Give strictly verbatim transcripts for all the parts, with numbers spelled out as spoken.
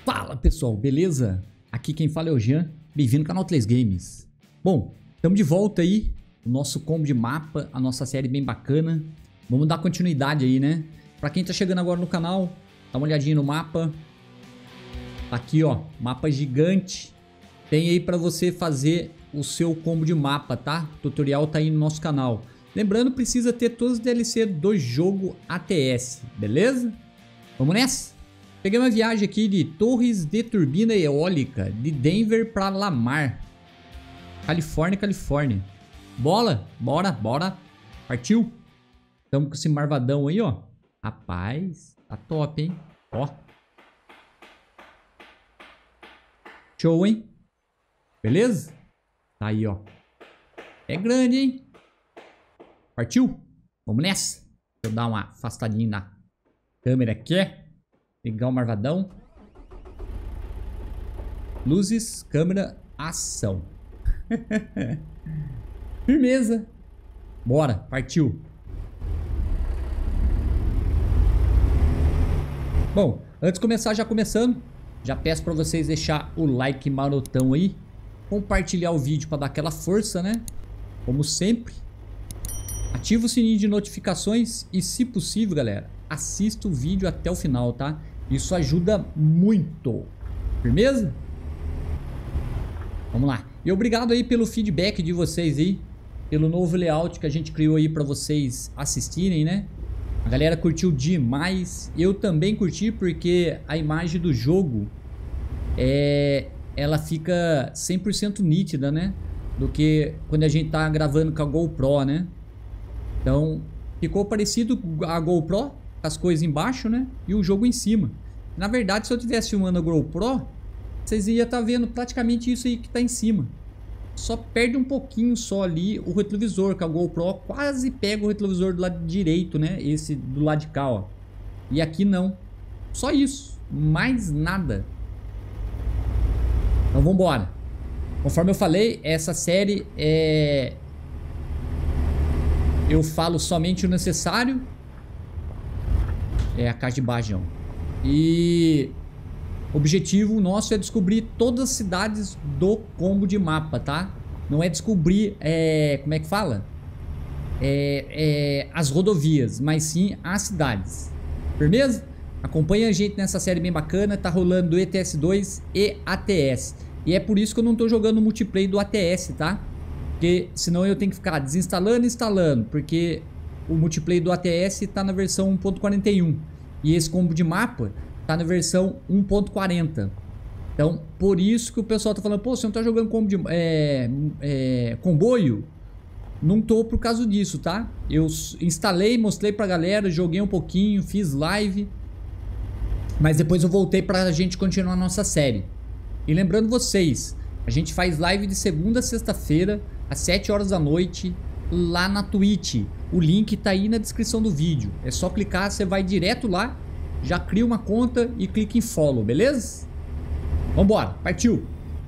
Fala pessoal, beleza? Aqui quem fala é o Jean, bem-vindo ao canal três Games. Bom, estamos de volta aí, o nosso combo de mapa, a nossa série bem bacana. Vamos dar continuidade aí, né? Pra quem tá chegando agora no canal, dá uma olhadinha no mapa. Tá aqui ó, mapa gigante. Tem aí pra você fazer o seu combo de mapa, tá? O tutorial tá aí no nosso canal. Lembrando, precisa ter todos os D L C do jogo A T S, beleza? Vamos nessa? Peguei uma viagem aqui de Torres de Turbina Eólica, de Denver para Lamar, Califórnia, Califórnia. Bola? Bora, bora. Partiu? Estamos com esse marvadão aí, ó. Rapaz, tá top, hein? Ó. Show, hein? Beleza? Tá aí, ó. É grande, hein? Partiu? Vamos nessa. Deixa eu dar uma afastadinha na câmera aqui. Pegar o marvadão. Luzes, câmera, ação. Firmeza. Bora, partiu. Bom, antes de começar, já começando, já peço para vocês deixar o like marotão aí, compartilhar o vídeo para dar aquela força, né? Como sempre. Ativa o sininho de notificações e, se possível, galera, assista o vídeo até o final, tá? Isso ajuda muito. Firmeza? Vamos lá. E obrigado aí pelo feedback de vocês aí, pelo novo layout que a gente criou aí para vocês assistirem, né? A galera curtiu demais. Eu também curti porque a imagem do jogo é, ela fica cem por cento nítida, né? Do que quando a gente tá gravando com a GoPro, né? Então, ficou parecido a GoPro, as coisas embaixo, né? E o jogo em cima. Na verdade, se eu tivesse filmando a GoPro, vocês iam estar vendo praticamente isso aí que tá em cima. Só perde um pouquinho só ali o retrovisor, que a GoPro quase pega o retrovisor do lado direito, né? Esse do lado de cá, ó. E aqui não. Só isso. Mais nada. Então, vamos embora. Conforme eu falei, essa série é... eu falo somente o necessário. É a caixa de baixo, ó. E o objetivo nosso é descobrir todas as cidades do combo de mapa, tá? Não é descobrir, é, como é que fala? É, é, as rodovias, mas sim as cidades. Firmeza? Acompanha a gente nessa série bem bacana. Tá rolando E T S dois e A T S. E é por isso que eu não tô jogando o multiplayer do A T S, tá? Porque senão eu tenho que ficar desinstalando e instalando, porque o multiplayer do A T S tá na versão um ponto quarenta e um. E esse combo de mapa tá na versão um ponto quarenta. Então, por isso que o pessoal tá falando, pô, você não tá jogando combo de é, é, comboio? Não tô por causa disso, tá? Eu instalei, mostrei pra galera, joguei um pouquinho, fiz live. Mas depois eu voltei pra gente continuar a nossa série. E lembrando vocês, a gente faz live de segunda a sexta-feira, às sete horas da noite, lá na Twitch. O link tá aí na descrição do vídeo. É só clicar, você vai direto lá, já cria uma conta e clica em follow, beleza? Vambora, partiu!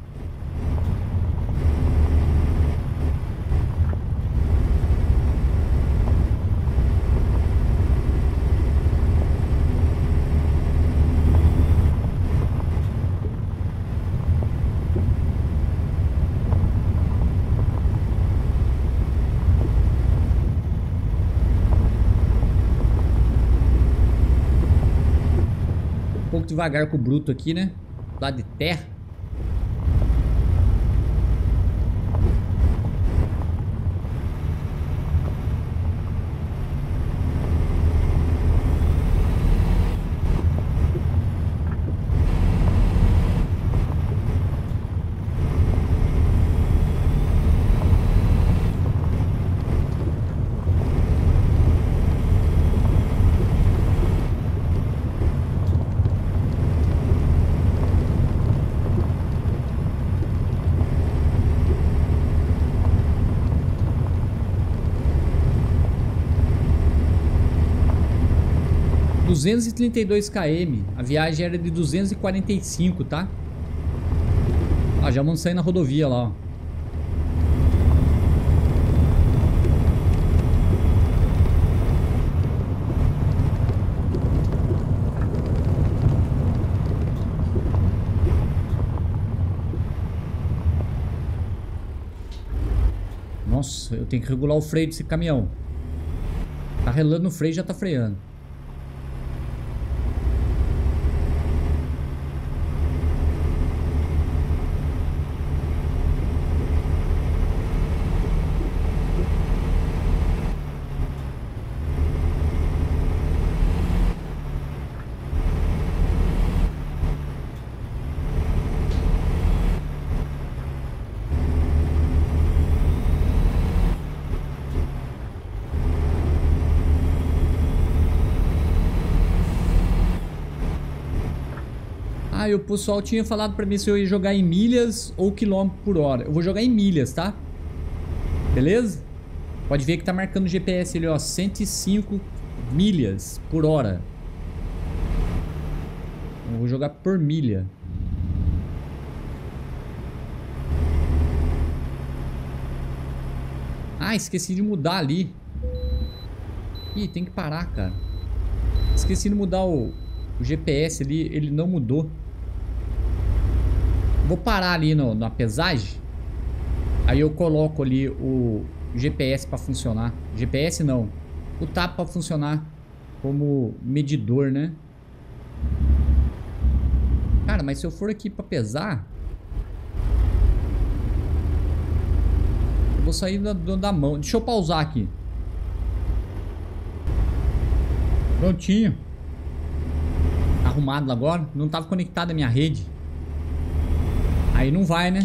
Um pouco devagar com o bruto aqui, né? Lado de terra. duzentos e trinta e dois quilômetros. A viagem era de duzentos e quarenta e cinco, tá? Ah, já vamos sair na rodovia lá, ó. Nossa, eu tenho que regular o freio desse caminhão. Tá relando no freio, já tá freando. Ah, e o pessoal tinha falado pra mim se eu ia jogar em milhas ou quilômetro por hora. Eu vou jogar em milhas, tá? Beleza? Pode ver que tá marcando o G P S ali, ó, cento e cinco milhas por hora. Eu vou jogar por milha. Ah, esqueci de mudar ali. Ih, tem que parar, cara. Esqueci de mudar o, o G P S ali, ele não mudou. Vou parar ali no, na pesagem. Aí eu coloco ali o G P S pra funcionar. G P S não. O T A P pra funcionar como medidor, né? Cara, mas se eu for aqui pra pesar, eu vou sair da, da mão. Deixa eu pausar aqui. Prontinho. Arrumado agora. Não tava conectado à minha rede. Aí não vai, né?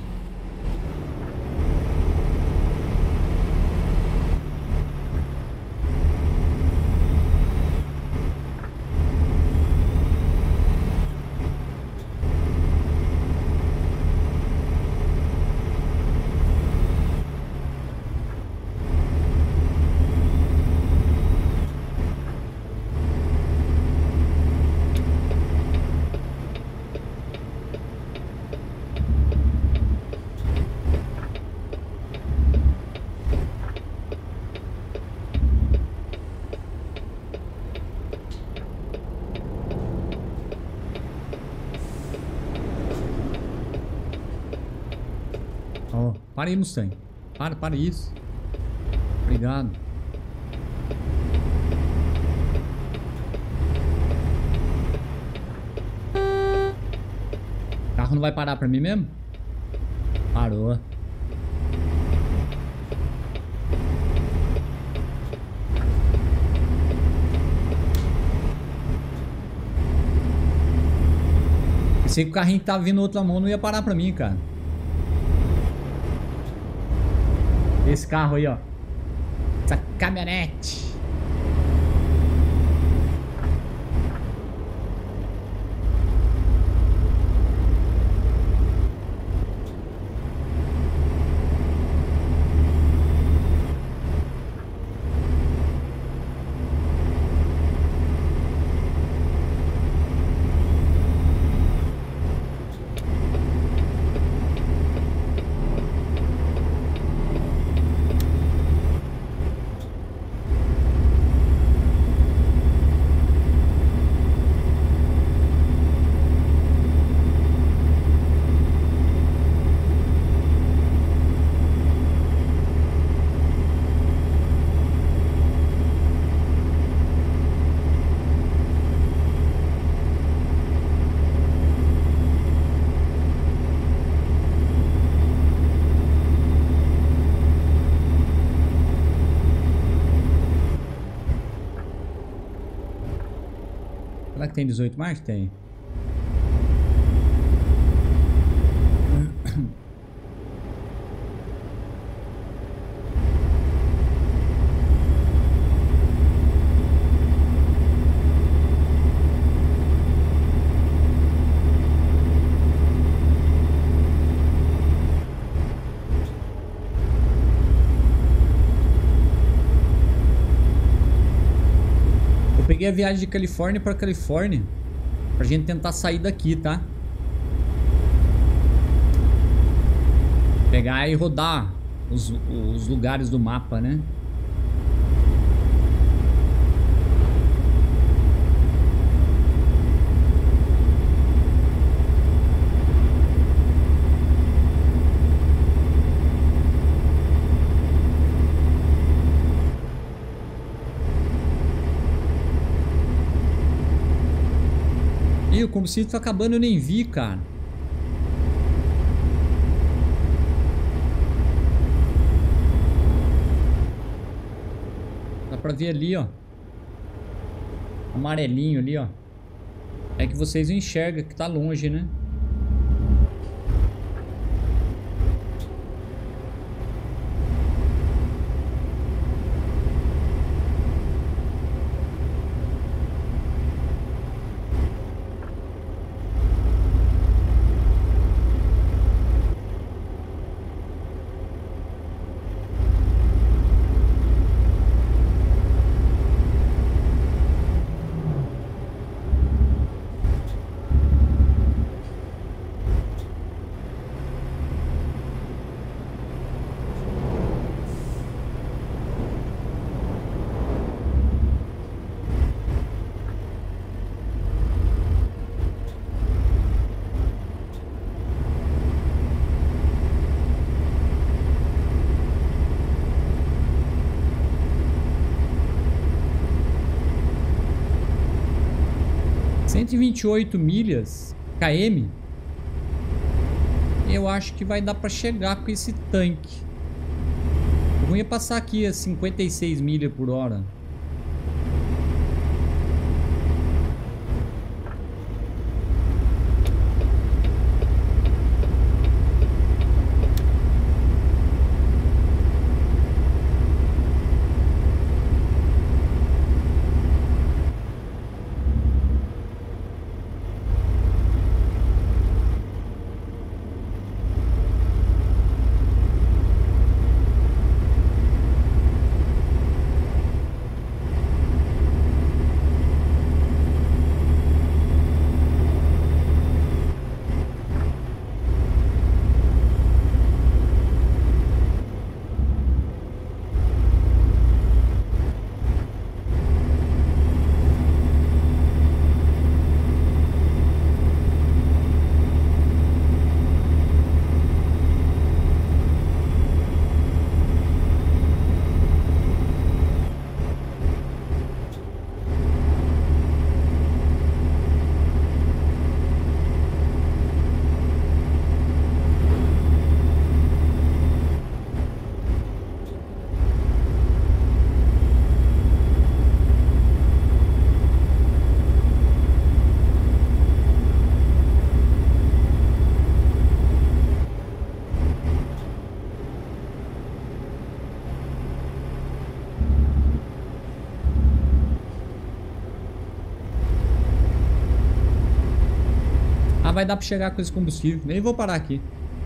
Ó, para aí, Mustang. Para, para isso. Obrigado. O carro não vai parar pra mim mesmo? Parou. Pensei que o carrinho que tava vindo na outra mão não ia parar pra mim, cara. Esse carro aí, ó. Essa caminhonete. Será que tem dezoito marchas? Tem. Peguei a viagem de Califórnia para Califórnia pra gente tentar sair daqui, tá? Pegar e rodar os, os lugares do mapa, né? Ih, o combustível tá acabando, eu nem vi, cara. Dá pra ver ali, ó. Amarelinho ali, ó. É que vocês não enxergam, que tá longe, né? cento e vinte e oito milhas km. Eu acho que vai dar pra chegar com esse tanque. Eu ia passar aqui a cinquenta e seis milhas por hora. Vai dar pra chegar com esse combustível. Nem vou parar aqui.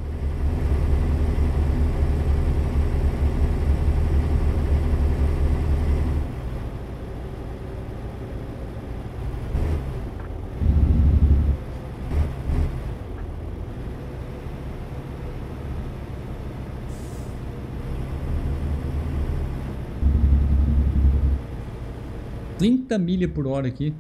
trinta milhas por hora aqui.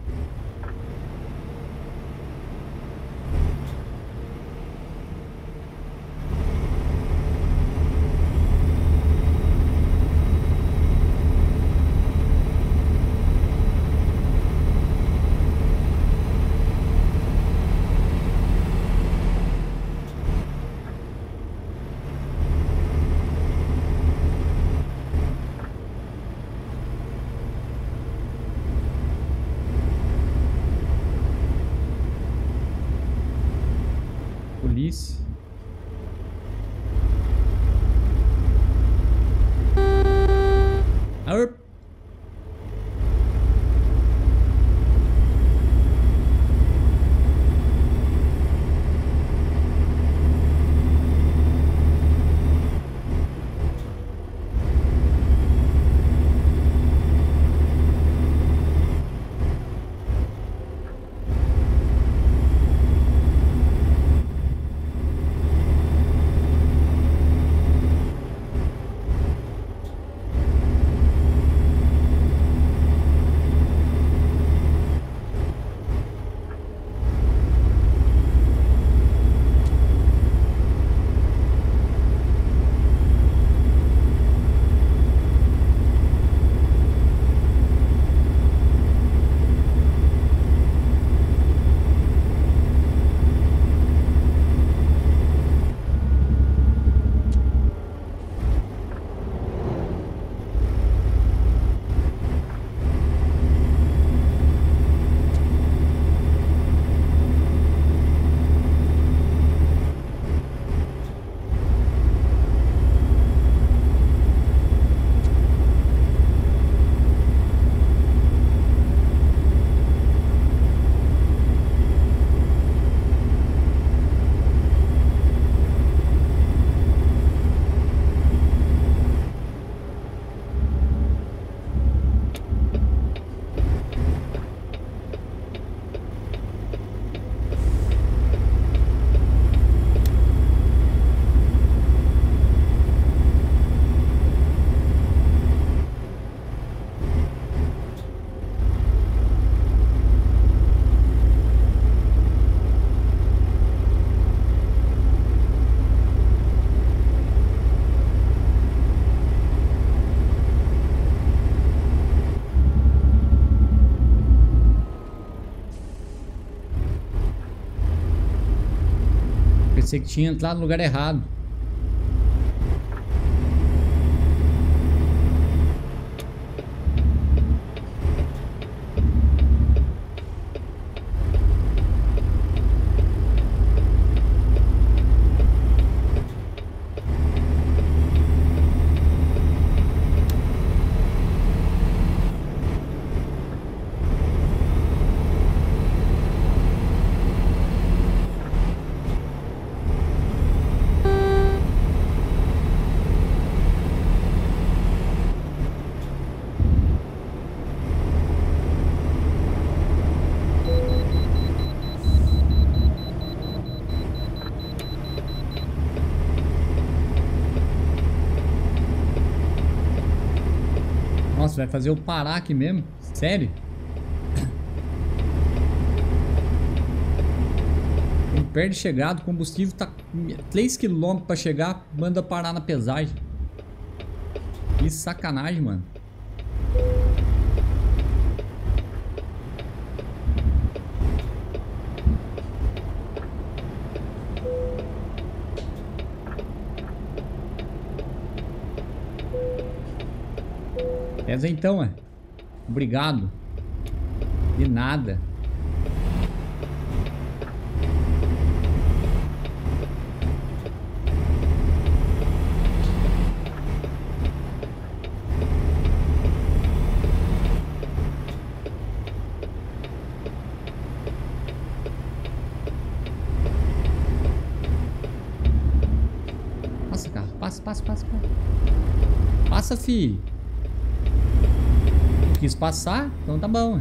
Polícia. Arp. Pensei que tinha entrado no lugar errado. Nossa, vai fazer eu parar aqui mesmo? Sério? Tem perto de chegada, o combustível tá três quilômetros pra chegar, manda parar na pesagem. Que sacanagem, mano. Pesa então, é. Obrigado. De nada. Passa, carro. Passa, passa, passa, passa. Passa, fi. Quis passar, então tá bom.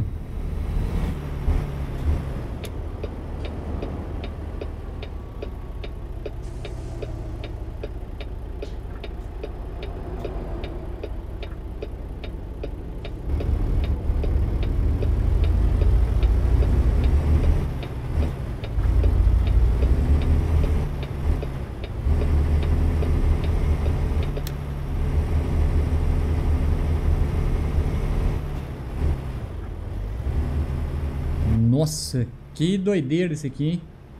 Nossa, que doideira esse aqui, hein?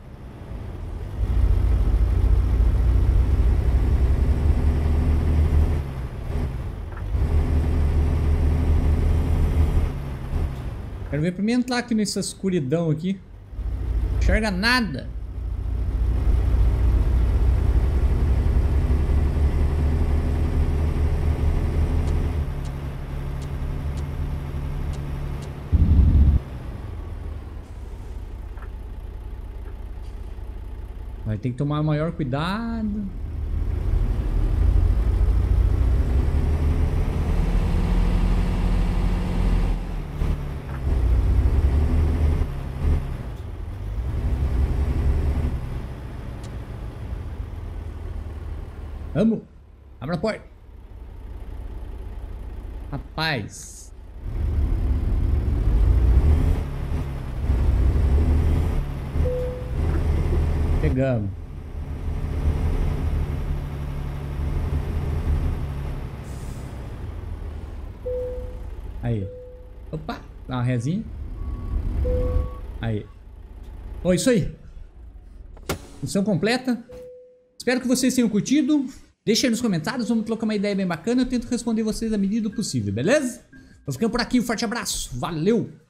Quero ver pra mim entrar aqui nessa escuridão aqui. Não enxerga nada. Vai ter que tomar maior cuidado. Vamos. Abra a porta. Rapaz. Pegamos. Aí. Opa. Dá uma rezinha. Aí. Ó, isso aí. Missão completa. Espero que vocês tenham curtido. Deixa aí nos comentários. Vamos trocar uma ideia bem bacana. Eu tento responder vocês à medida do possível, beleza? Vou ficando por aqui. Um forte abraço. Valeu!